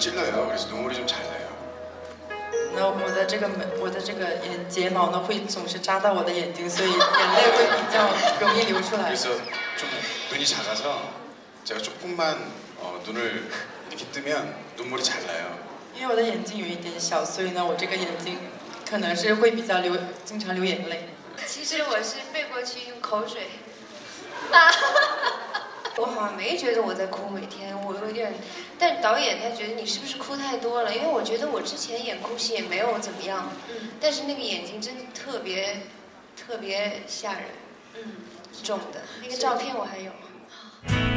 찔러요. 그래서 눈물이 좀 잘 나요. 那我的这个睫毛呢会总是扎到我的眼睛，所以眼泪会比较容易流出来。 그래서 좀 눈이 작아서 제가 조금만 눈을 이렇게 뜨면 눈물이 잘 나요. 因为我的眼睛有一点小，所以呢，我这个眼睛可能是会比较经常流眼泪。 其实我是背过去用口水。我好像没觉得我在哭，每天我有点，但导演他觉得你是不是哭太多了？因为我觉得我之前演哭戏也没有怎么样，但是那个眼睛真的特别吓人，重的那个照片我还有。